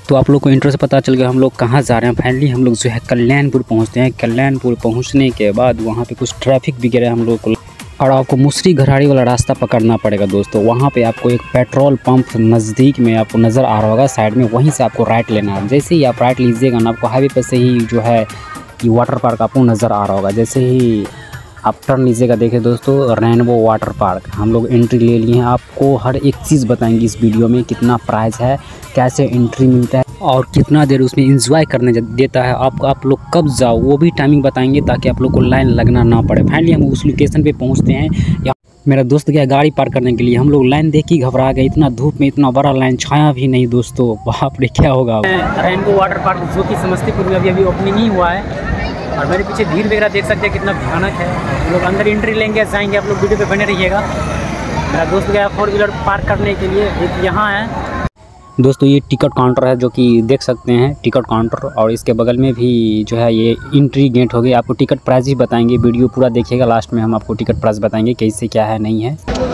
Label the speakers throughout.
Speaker 1: तो आप लोग को इंट्रो से पता चल गया हम लोग कहाँ जा रहे हैं। फाइनली हम लोग जो है कल्याणपुर पहुँचते हैं। कल्याणपुर पहुँचने के बाद वहाँ पे कुछ ट्रैफिक भी गिरा हम लोग को और आपको मुसरी घराड़ी वाला रास्ता पकड़ना पड़ेगा दोस्तों। वहाँ पे आपको एक पेट्रोल पंप नज़दीक में आपको नज़र आ रहा होगा साइड में, वहीं से आपको राइट लेना है। जैसे ही आप राइट लीजिएगा ना, आपको हाईवे पर से ही जो है ये वाटर पार्क आपको नज़र आ रहा होगा। जैसे ही आप टर्न लीजिएगा, देखिए दोस्तों रेनबो वाटर पार्क हम लोग एंट्री ले लिए हैं। आपको हर एक चीज़ बताएंगे इस वीडियो में, कितना प्राइस है, कैसे एंट्री मिलता है और कितना देर उसमें एंजॉय करने देता है। आप लोग कब जाओ वो भी टाइमिंग बताएंगे ताकि आप लोग को लाइन लगना ना पड़े। फाइनली हम उस लोकेशन पे पहुंचते हैं। या मेरा दोस्त गया गाड़ी पार्क करने के लिए, हम लोग लाइन देख ही घबरा गए। इतना धूप में इतना बड़ा लाइन, छाया भी नहीं दोस्तों, बाप रे क्या होगा। रेनबो वाटर पार्क जो कि समस्तीपुर में अभी ओपनिंग ही हुआ है और मेरे पीछे भीड़ वगैरह देख सकते हैं कितना भयानक है। हम लोग अंदर एंट्री लेंगे, जाएंगे, आप लोग वीडियो पे बने रहिएगा। मेरा दोस्त गया 4 व्हीलर पार्क करने के लिए, एक यहाँ है दोस्तों ये टिकट काउंटर है जो कि देख सकते हैं टिकट काउंटर, और इसके बगल में भी जो है ये एंट्री गेट हो गई। आपको टिकट प्राइस भी बताएंगे, वीडियो पूरा देखिएगा, लास्ट में हम आपको टिकट प्राइस बताएंगे कैसे क्या है नहीं है।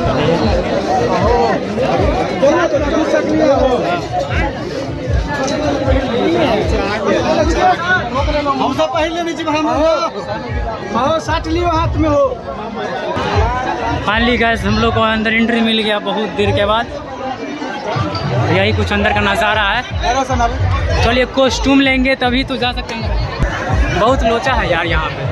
Speaker 1: फाइनली गाइस हम लोग को अंदर एंट्री मिल गया बहुत देर के बाद। यही कुछ अंदर का नज़ारा है। चलिए कॉस्ट्यूम लेंगे तभी तो जा सकते हैं। बहुत लोचा है यार यहाँ पे।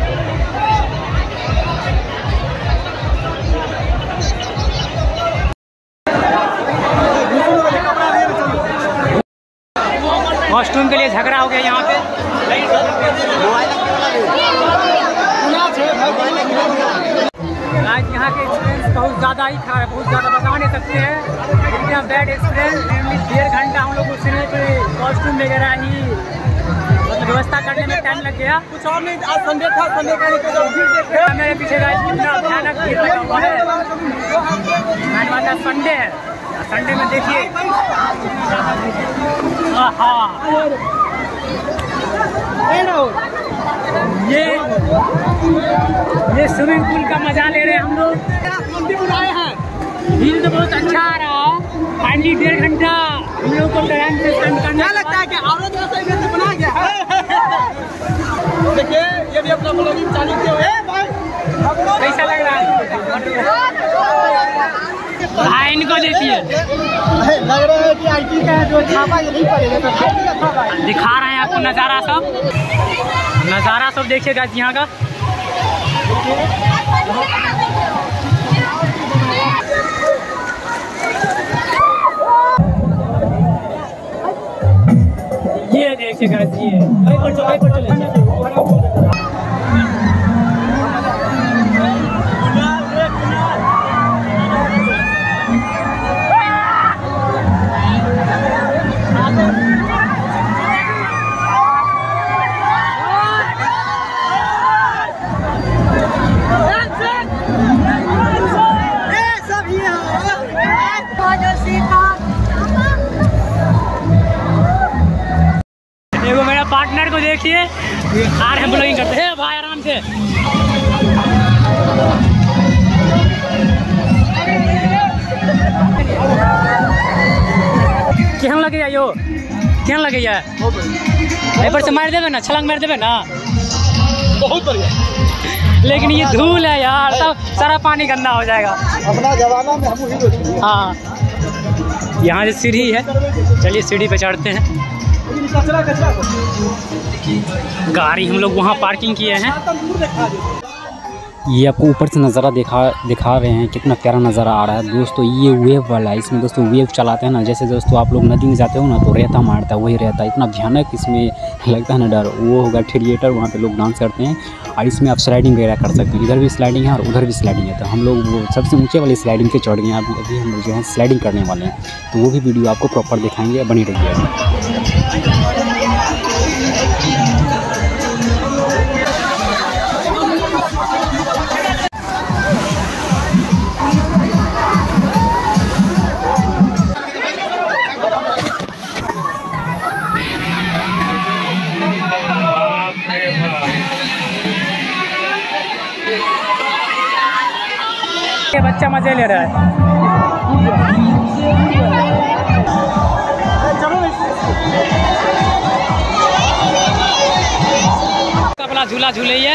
Speaker 1: कॉस्ट्यूम के लिए झगड़ा हो गया यहाँ पे। आज यहाँ के एक्सपीरियंस बहुत ज़्यादा ही खराब है, बहुत ज़्यादा बता नहीं सकते हैं। इतना बैड एक्सपीरियंस। 1.5 घंटा हम लोग उसी में कॉस्ट्यूम वगैरह ही व्यवस्था करने में टाइम लग गया। कुछ और नहीं, आज संडे था, संडे का नहीं। मेरे पीछे कितना भयानक भीड़ लगा हुआ है। संडे है, संडे में देखिए ये स्विमिंग पूल का मजा ले रहे हैं हम लोग। भीड़ तो बहुत अच्छा आ रहा है। फाइनली 1.5 घंटा हम लोग को टाइम से स्पेंड करना लगता है कि औरत जैसा बना गया है। देखिए ये भी अपना ब्लॉगिंग चालू किया है भाई, कैसा लग रहा है भाई? इनको देखिए, लग रहा है कि आईटी का जो छापा यही पड़ेगा, तो आईटी का छापा दिखा रहे हैं आपको नज़ारा सब देखिएगा यहाँ का। ये देखिएगा ये पार्टनर को देखिए, आ रहे ब्लॉगिंग करते हैं भाई आराम से। केहन लगे यो, केहन लगे पेपर से मार देवे ना, छलांग मार देवे ना, बहुत बढ़िया। लेकिन ये धूल है यार, सब सारा पानी गंदा हो जाएगा। अपना जमाना में हम ही। हाँ यहाँ से सीढ़ी है, चलिए सीढ़ी पे चढ़ते हैं। गाड़ी हम लोग वहाँ पार्किंग किए हैं। ये आपको ऊपर से नज़ारा दिखा रहे हैं, कितना प्यारा नज़ारा आ रहा है दोस्तों। ये वेव वाला है, इसमें दोस्तों वेव चलाते हैं ना, जैसे दोस्तों आप लोग नदी में जाते हो ना तो रेता मारता है, वही रहता है। इतना भयानक इसमें लगता है ना डर। वो होगा थिएटर, वहाँ पे लोग डांस करते हैं और इसमें आप स्लाइडिंग वगैरह कर सकते हैं। इधर भी स्लाइडिंग है और उधर भी स्लाइडिंग है। तो हम लोग वो सबसे ऊँचे वाली स्लाइडिंग पे चढ़ गए हैं। अभी हम लोग जो है स्लाइडिंग करने वाले हैं, तो वो भी वीडियो आपको प्रॉपर दिखाएंगे, बनी रहिए। ये बच्चा मजे ले रहा है। वाला झूला झूलिए।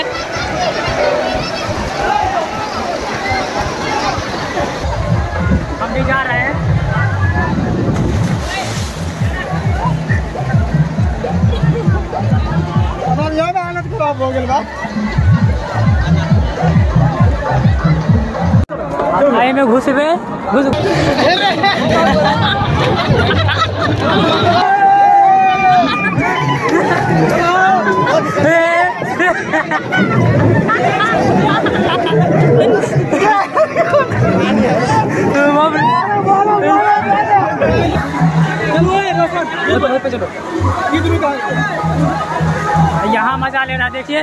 Speaker 1: हम भी जा रहे हैं।
Speaker 2: हालत खराब हो गई।
Speaker 1: आई में घुस यहाँ मजा ले रहा देखिए।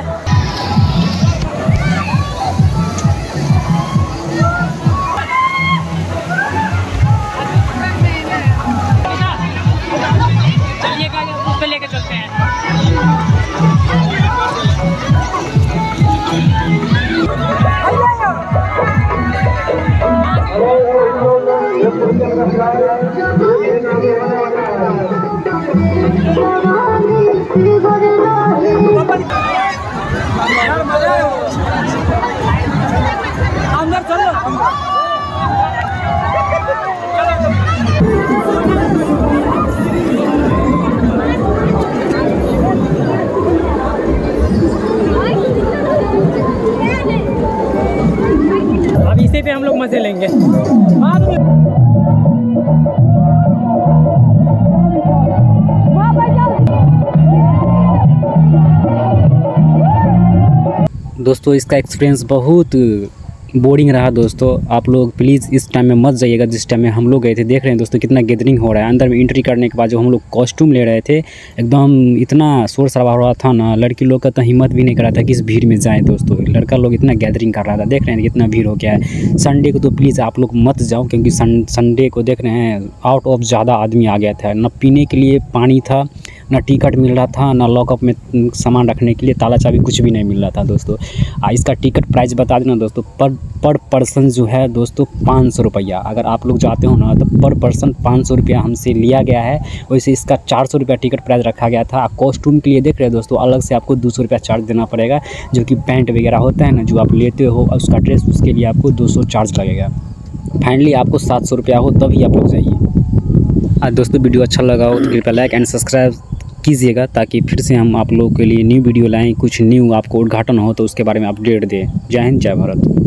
Speaker 1: चलिएगा उस पे लेके चलते हैं। अंदर चलो। अब इसी पे हम लोग मजे लेंगे। दोस्तों इसका एक्सपीरियंस बहुत बोरिंग रहा दोस्तों। आप लोग प्लीज़ इस टाइम में मत जाइएगा जिस टाइम में हम लोग गए थे। देख रहे हैं दोस्तों कितना गैदरिंग हो रहा है। अंदर में एंट्री करने के बाद जो हम लोग कॉस्ट्यूम ले रहे थे, एकदम इतना शोर शराबा हो रहा था ना, लड़की लोग का तो हिम्मत भी नहीं कर रहा था कि इस भीड़ में जाएँ दोस्तों। लड़का लोग इतना गैदरिंग कर रहा था। देख रहे हैं कितना भीड़ हो गया है। संडे को तो प्लीज़ आप लोग मत जाओ, क्योंकि संडे को देख रहे हैं आउट ऑफ ज़्यादा आदमी आ गया था। न पीने के लिए पानी था, ना टिकट मिल रहा था, ना लॉकअप में सामान रखने के लिए ताला चाबी कुछ भी नहीं मिल रहा था दोस्तों। इसका टिकट प्राइस बता देना दोस्तों। पर पर्सन जो है दोस्तों 500 रुपया। अगर आप लोग जाते हो ना तो पर पर्सन 500 रुपया हमसे लिया गया है। वैसे इसका 400 रुपया टिकट प्राइस रखा गया था। कॉस्ट्यूम के लिए देख रहे हैं दोस्तों अलग से आपको 200 रुपया चार्ज देना पड़ेगा, जो कि पैंट वगैरह होता है ना जो आप लेते हो उसका ड्रेस, उसके लिए आपको 200 चार्ज लगेगा। फाइनली आपको 700 रुपया हो तभी आप लोग जाइए। दोस्तों वीडियो अच्छा लगा हो तो कृपया लाइक एंड सब्सक्राइब कीजिएगा, ताकि फिर से हम आप लोगों के लिए न्यू वीडियो लाएं, कुछ न्यू आपको उद्घाटन हो तो उसके बारे में अपडेट दें। जय हिंद, जय भारत।